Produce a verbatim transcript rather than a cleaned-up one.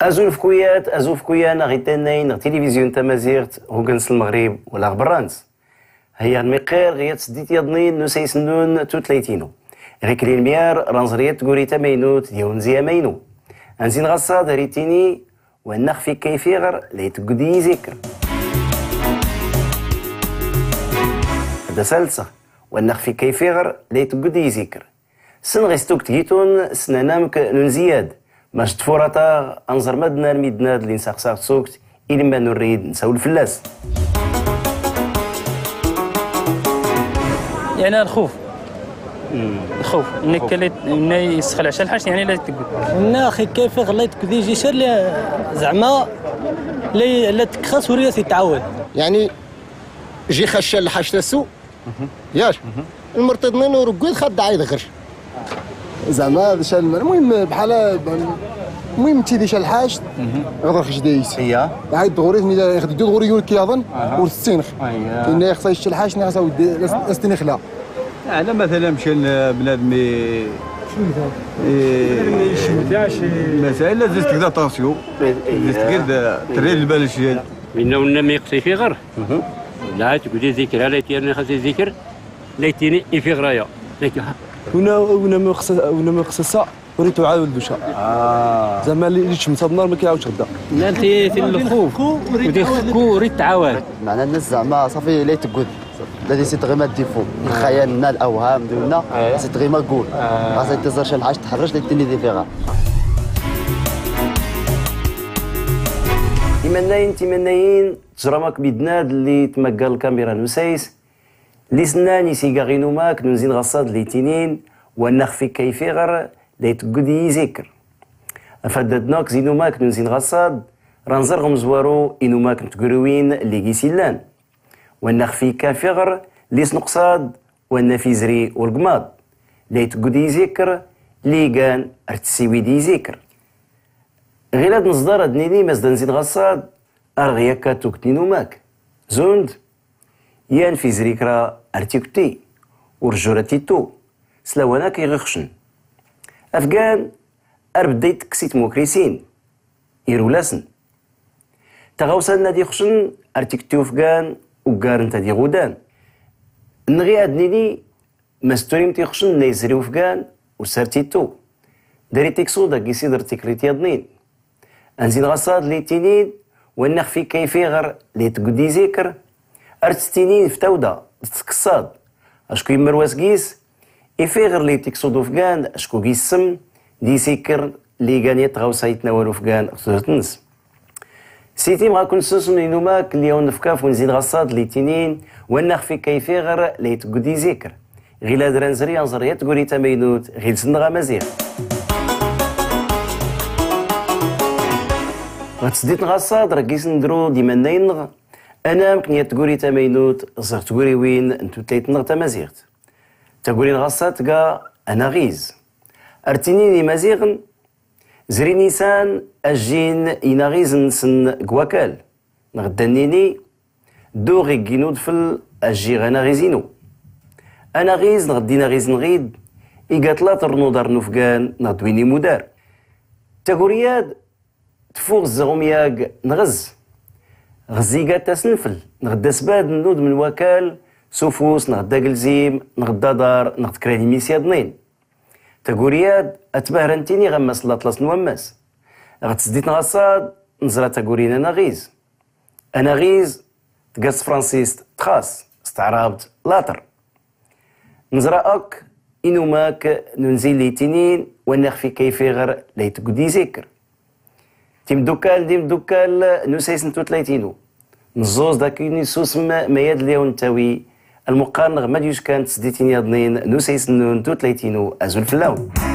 ازول فكويات ازول فكويانا غيتانين تلفزيون تمازيغت هوغنس المغرب ولا غبرانس هي المقير غيات سديت يضنين نسيس نون توتليتينو غيكري الميار رانزريات تقولي تمينوت ديون زي مينو انزين غصاد ريتيني ونخ في كيفيغر ليتقدي ذكر هذا سلسة ونخ في كيفيغر ليتقدي ذكر سن غيستوك تجيتون سنانامك ننزياد ماش تفورتا انظر مدنا الميدناد اللي نساق سوكت إلي ما نريد نساول الفلاس يعني الخوف الخوف انك لا يسخل عشان الحاج يعني لا تقول نا اخي كيف غليت كذي يجي شر زعما لا لا تكخس ورياس يتعود يعني جي خش الحاج تسو ياش المرتض منو رقود خد عايد غش زعما هذا شال المهم بحال المهم تيدي شال الحاج غادي خش دايس هي عايد دغوري ملي ياخذ دو دغوري يقول كيظن ورستينخ كاين خصها يشتي الحاج ناقص لاستني خلا انا مثلا مشى بنادم مسائل لازم تكذا طاسيو لازم تكذا تري البال شي من ونا ما يقصي في غر لا تقولي ذكر لا تيرني خاصي ذكر ليتيني في غرايا ونا ونا ما خص ونا ما خصها وريتو عاود البشا اه زعما اللي تشمت النار ما كيعاودش غدا لا انت في الخوف ودي خكو ريت تعاود معنى الناس زعما صافي لا تقول الذي سيتغي ما ديفو خيالنا الاوهام ديالنا سيتغي ما قول خاصها تزر شي الحاج تحرج لتني دي فيغا تمناين تمناين تجرمك بيدناد اللي تمقى الكاميرا نسيس اللي سناني سيقا غينو ماك ننزين غصاد اللي تنين ونخفي كيفي غير ليتقدي ذكر فددناك زينو ماك ننزين غصاد رانزر غمزوارو إنو ماك نتقروين اللي قيسيلان ونخفي كافغر ليس نقصاد ونفي زري والقماض ليتقدي ذكر ليقان ارتسيوي دي ذكر غيلاد نصدر دنيني مازدان زين غصاد ارغياكا توكتينو ماك زوند يان في زريكرا ارتيكتي ورجورتي تو سلاوانا كيغخشن افغان اربديت كسيت موكريسين يرولاسن تغاوسان نادي خشن ارتيكتي افغان وكارن تادي غودان نغي ادنيني مستوريم تيخشن نيزري افغان وسارتي تو داري تيكسو دا كيسي درتي كريتي ادنين انزين غصاد لي تينين ونخفي كيفي غير لي تقدي ذكر ارتستينين في تودا تكصاد اشكو يمرواس كيس إفي غير لي تيكسود وفقان اشكو كيسم دي سيكر لي كان يتغاو سايتنا وفقان اختوتنس سيتي مغا كون سوسن ينوماك اللي هون نفكاف ونزيد غصاد لي تينين ونخفي كيفي غير لي تقدي ذكر غيلا درانزري انزريا تقولي تمينوت غيل سنغا مزيغ غتسديت غصاد ركيس ندرو ديما ناينغ انا مكنيا تقولي تمينوت زغ تقولي وين انتو تليتنغ تمازيغت تقولي غصات كا انا غيز ارتينيني مزيغن زري نيسان اجين انا غيز نسن كواكال نغدانيني دو غي كينود فل اجي غانا غيزينو انا غيز نغدينا غيز نغيد ايقات لا ترنو دار نفقان نغدويني مدار تقولياد تفوق الزغمياق نغز غزيقات تسنفل نغدا سباد نود من وكال سوفوس نغدا قلزيم نغدا دار نغد كراني ميسيا دنين تقورياد اتبهرنتيني غمس لاطلاس نومس غتسديت نغصاد نزرا تقورينا انا غيز انا غيز تقاس فرانسيس تخاص استعرابت لاطر نزرا اك انو ماك ننزل لي تنين ونخفي كيفي غير ليتقدي ذكر تيم دوكال ديم دوكال نسيس نتو تلاتينو نزوز داكيني سوسم مياد ليون تاوي المقارنة ما ديوش كانت سديتيني اضنين نسيس نون تو تلاتينو ازول فلاون